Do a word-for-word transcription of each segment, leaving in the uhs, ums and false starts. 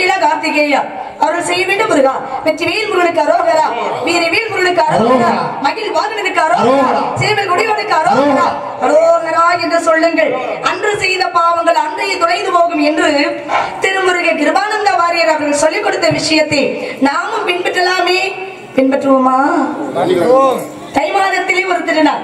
வெற்றிவேலா கார்த்திகேயா அவர்கள் செய்ய வேண்டும் முருகா. வெற்றிவேல் முருகனுக்கு அரோகரா, வீரவேல் முருகனுக்கு அரோகரா, மகிழ் வாகனனுக்கு அரோகரா, சேவல் கொடியோனுக்கு அரோகரா, அரோகரா என்று சொல்லுங்கள். அன்று செய்த பாவங்கள் அன்றைய தொலைந்து போகும் என்று திருமுருக கிருபானந்த வாரியர் அவர்கள் சொல்லிக் கொடுத்த விஷயத்தை நாமும் பின்பற்றலாமே. பின்பற்றுவோமா? தை மாதத்திலே ஒரு திருநாள்,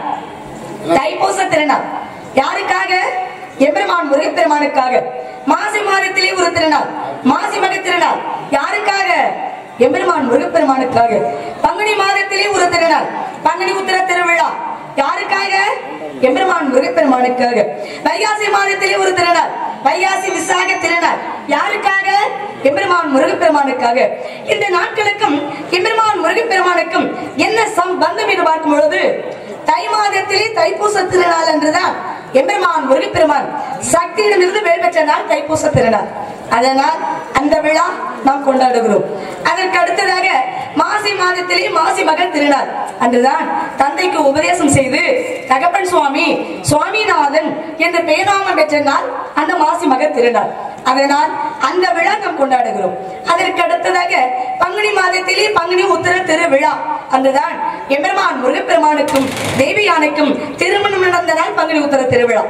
தைப்பூச திருநாள். யாருக்காக? எம்பெருமான் முருகப்பெருமானுக்காக. மாசி மாதத்திலே ஒரு திருநாள், மாசி மக திருநாள். யாருக்காக? எம்பெருமான் முருகப்பெருமானுக்காக. பங்குனி மாதத்திலே ஒரு திருநாள், பங்குனி உத்திர திருவிழா. யாருக்காக? எம்பெருமான் முருகப்பெருமானுக்காக. வைகாசி மாதத்திலே ஒரு திருநாள், வைகாசி விசாக திருநாள். யாருக்காக? எம்பெருமான் முருகப்பெருமானுக்காக. இந்த நாட்களுக்கும் எம்பெருமான் முருகப்பெருமானுக்கும் என்ன சம்பந்தம் என்று பார்க்கும் பொழுது, தை மாதத்திலே தைப்பூச திருநாள் என்றுதான் எம்பெருமான் முருகப்பெருமான் சக்தியிடமிருந்து வேல் பெற்ற நாள் தைப்பூச திருநாள். அதனால் அந்த விழா நாம் கொண்டாடுகிறோம். அதற்கு அடுத்ததாக மாசி மாதத்திலே மாசி மகன் திருநாள் அன்றுதான் தந்தைக்கு உபதேசம் செய்து தகப்பன் சுவாமி சுவாமிநாதன் என்ற பெயர்நாமம் பெற்ற நாள் அந்த மாசி மகன் திருநாள். அதனால் அந்த விழா நாம் கொண்டாடுகிறோம். அதற்கு அடுத்ததாக பங்குனி மாதத்திலே பங்குனி உத்திர திருவிழா அன்றுதான் எம்பெருமான் முருகப்பெருமானுக்கும் தேவியானுக்கும் திருமணம் நடந்த நாள் பங்குனி உத்திர திருவிழா.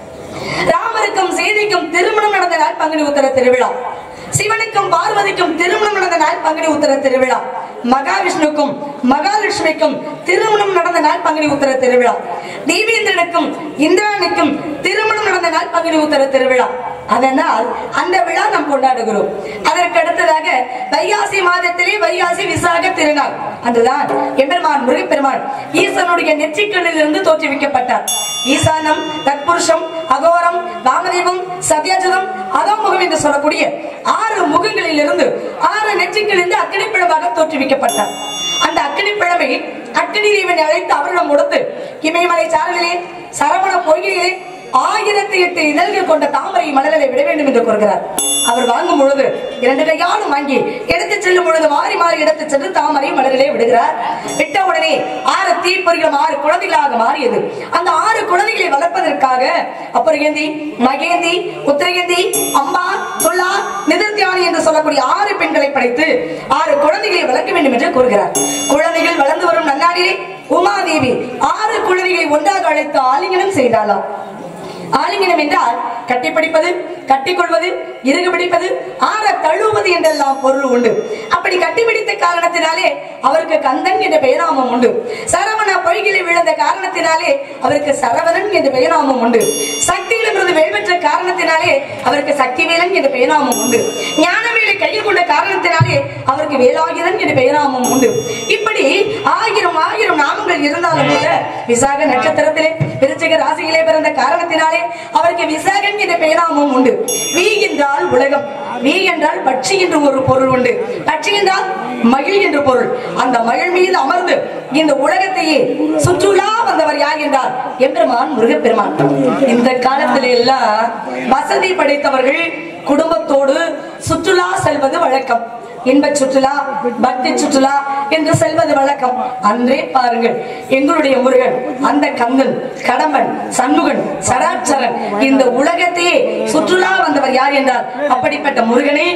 ராமருக்கும் சீதைக்கும் திருமணம் நடந்த நாள் பங்குனி உத்திர திருவிழா. சிவனுக்கும் பார்வதிக்கும் திருமணம் நடந்த நாள் பங்குனி உத்திர திருவிழா. மகாவிஷ்ணுக்கும் மகாலட்சுமிக்கும் திருமணம் நடந்த நாள் பங்குனி உத்திர திருவிழா. தேவேந்திரனுக்கும் இந்திராணிக்கும் திருமணம் நடந்த நாள் பங்குனி உத்திர திருவிழா. அதனால் அந்த விழா நாம் கொண்டாடுகிறோம். அதற்கு அடுத்ததாக வைகாசி மாதத்திலே வைகாசி விசாக திருநாள் அன்றுதான் எம்பெருமான் முருகப்பெருமான் ஈசனுடைய நெற்றிக்கண்ணில் இருந்து தோற்றுவிக்கப்பட்டார். ஈசானம், தத்புருஷம், அகோரம், வாமதேவம், சத்யாஜதம், அதோமுகம் என்று சொல்லக்கூடிய ஆறு முகங்களில் இருந்து ஆறு நெற்றிகளிலிருந்து அக்கினி பிழம்பாக தோற்றுவிக்கப்பட்டார். அந்த அக்கினி பிழமை அக்கினி தேவனை அழைத்து அவரிடம் கொடுத்து இமயமலை சாரலிலே சரவண பொய்கையிலே ஆயிரத்தி எட்டு இதழ்கள் கொண்ட தாமரை மலர்களை விட வேண்டும் என்று கூறுகிறார். அவர் வாங்கும் பொழுது இரண்டு கையாலும் வாங்கி எடுத்து செல்லும் பொழுது மாறி மாறி எடுத்து சென்று தாமரை மலரிலே விடுகிறார். விட்ட உடனே ஆறு தீப்பொறிகளும் ஆறு குழந்தைகளாக மாறியது. அந்த ஆறு குழந்தைகளை வளர்ப்பதற்காக அப்புறகேந்தி, மகேந்தி, உத்திரகேந்தி, அம்பா, துல்லா, நிதிர்த்தியானி என்று சொல்லக்கூடிய ஆறு பெண்களை படைத்து ஆறு குழந்தைகளை வளர்க்க வேண்டும் என்று கூறுகிறார். குழந்தைகள் வளர்ந்து வரும் நன்னாளிலே உமாதேவி ஆறு குழந்தைகளை ஒன்றாக அழைத்து ஆலிங்கனம் செய்தாளாம். ஆலிங்கனம் என்றால் கட்டிப்பிடிப்பது, கட்டிக்கொள்வது, இறுகு பிடிப்பது, ஆற தழுவுவது என்றெல்லாம் பொருள் உண்டு. அப்படி கட்டிப்பிடித்த காரணத்தினாலே அவருக்கு கந்தன் என்ற பெயராமம் உண்டு. சரவண பொய்களை விழுந்த காரணத்தினாலே அவருக்கு சரவணன் என்ற பெயராமம் உண்டு. சக்தியிலிருந்து வெல்வெற்ற காரணத்தினாலே அவருக்கு சக்திவேலன் என்ற பெயராமம் உண்டு. ஞானவேலை கையில் கொண்ட காரணத்தினாலே அவருக்கு வேலாயுதன் என்ற பெயராமம் உண்டு. இப்படி ஆயிரம் ஆயிரம் நாமங்கள் இருந்தாலும் கூட விசாக நட்சத்திரத்திலே விருச்சிக ராசியிலே பிறந்த காரணத்தினாலே அவருக்கு விசாகன் என்ற பெயராமம் உண்டு. வி என்றால் உலகம், வி என்றால் பட்சி என்று ஒரு பொருள் உண்டு. பட்சி என்றால் மகிழ் என்று பொருள். அந்த மகிழ் மீது அமர்ந்து இந்த உலகத்தையே சுற்றுலா வந்தவர் யார் என்றால் எம்பெருமான் முருகப்பெருமான். இந்த காலத்தில எல்லாம் வசதி படைத்தவர்கள் குடும்பத்தோடு சுற்றுலா செல்வது வழக்கம். இன்ப சுற்றுலா, பக்தி சுற்றுலா என்று செல்வது வழக்கம். அன்றே பாருங்கள், எங்களுடைய முருகன் அந்த கந்தன், கடம்பன், சண்முகன், சடாட்சரன் இந்த உலகத்தையே சுற்றுலா வந்தவர் யார் என்றால் அப்படிப்பட்ட முருகனே,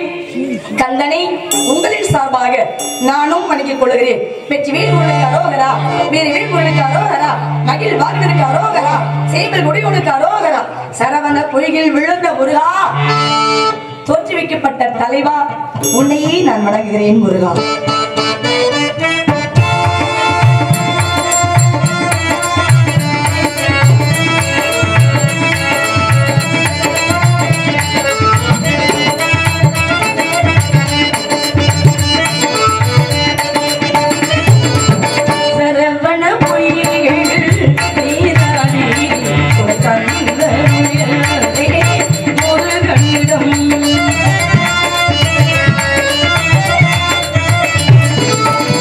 கந்தனை உங்களின் சார்பாக நானும் வணங்கிக் கொள்கிறேன். வெற்றிவேல் முருகனுக்கு அரோகரா, வீரவேல் முருகனுக்கு அரோகரா, மகிழ் வாகனனுக்கு அரோகரா, சேவல் கொடியோனுக்கு அரோகரா, சரவண பொய்கில் விழுந்த முருகா, தோற்றுவிக்கப்பட்ட தலைவா, உன்னையே நான் வணங்குகிறேன் முருகா. முருகனிடம்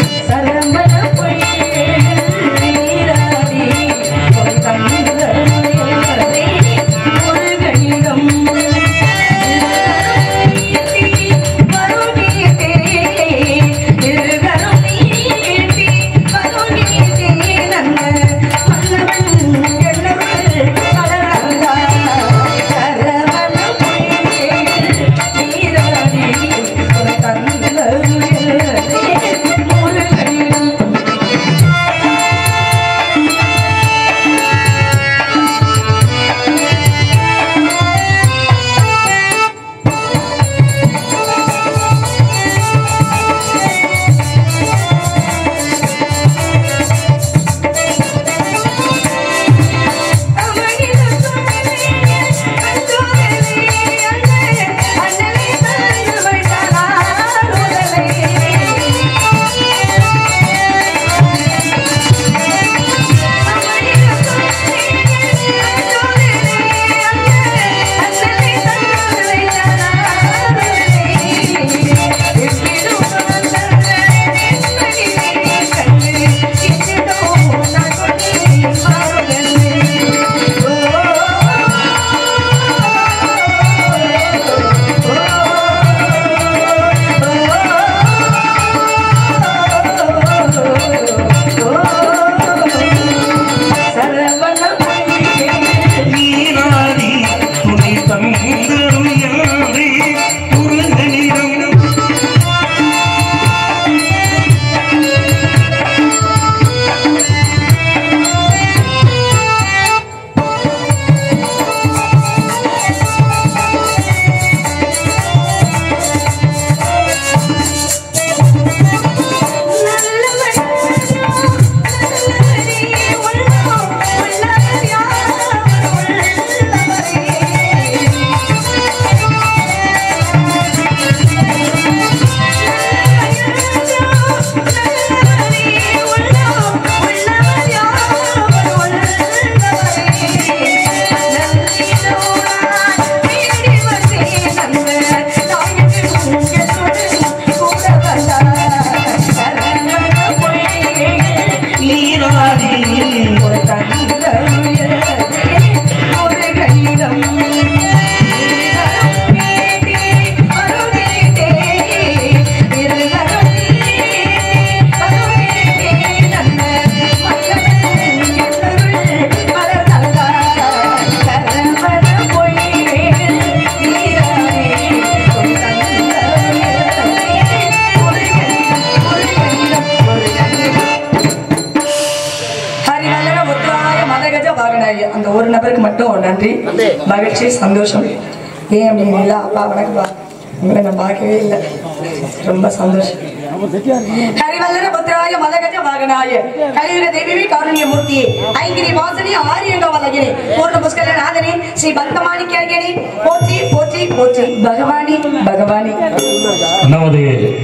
அந்த ஒரு நபருக்கு மட்டும் நன்றி, மகிழ்ச்சி, சந்தோஷம். ஏன் அப்படின்னா அப்பா வணக்கம்ப்பா, உங்களை நான் பார்க்கவே இல்லை, ரொம்ப சந்தோஷம். ஹரிவல்லர புத்திராய மதகஜ வாகனாய கலியுக தேவி காருண்ய மூர்த்தியே ஐங்கிரி வாசனி ஆரியங்க வலகினி பூர்ண புஷ்கர நாதனி ஸ்ரீ பந்தமாணி கேள்கனி போற்றி போற்றி போற்றி பகவானி பகவானி. நமது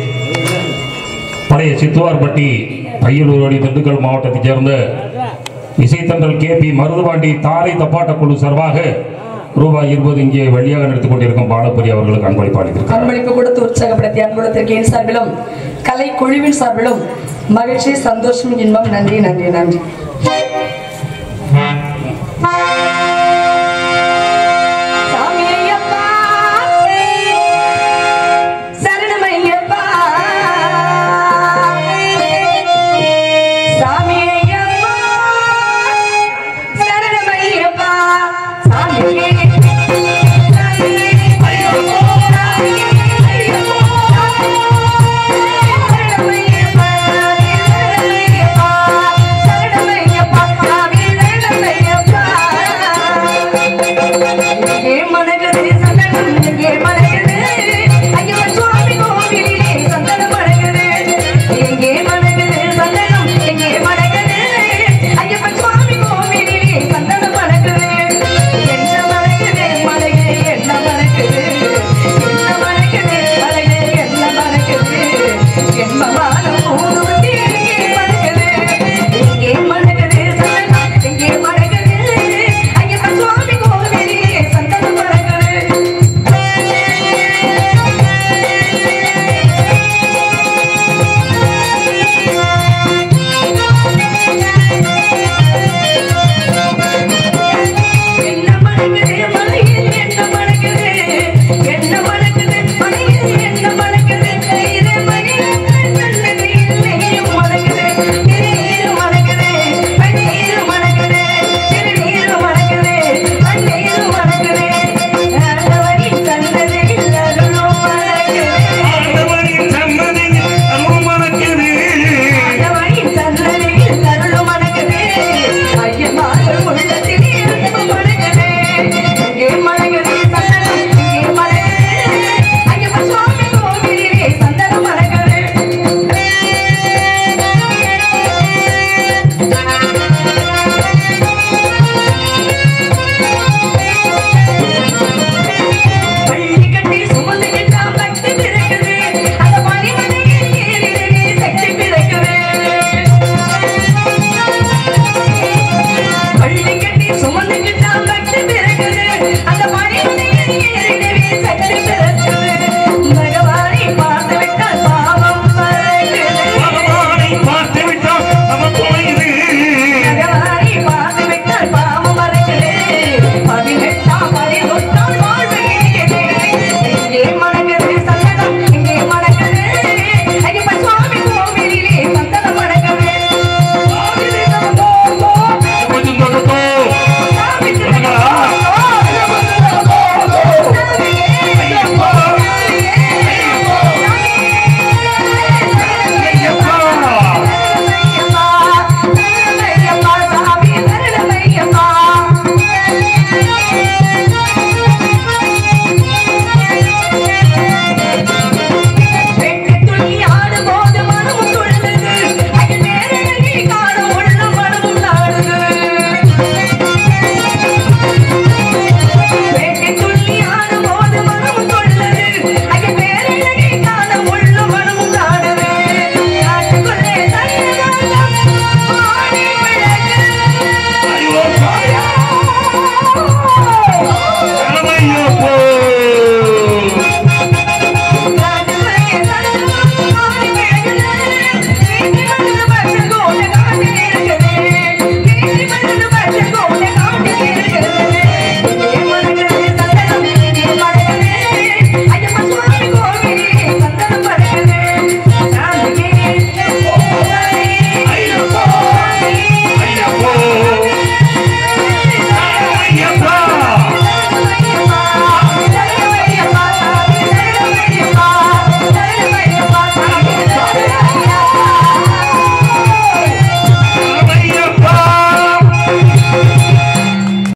பழைய சித்துவார்பட்டி அய்யலூர் திண்டுக்கல் மாவட்டத்தைச் சேர்ந்த இசைத்தன்றல் கே பி மருதுபாண்டி தாரை தப்பாட்ட குழு சார்பாக ரூபாய் இருபது இங்கே வழியாக நடத்திக் கொண்டிருக்கும் பாலப்பரி அவர்களுக்கு அன்பளிப்பு அளித்திருக்கிறார். அன்பளிப்பு கொடுத்து உற்சாகப்படுத்தி அன்புடத்திற்கு என் சார்பிலும் கலை குழுவின் சார்பிலும் மகிழ்ச்சி, சந்தோஷம், இன்பம். நன்றி நன்றி நன்றி.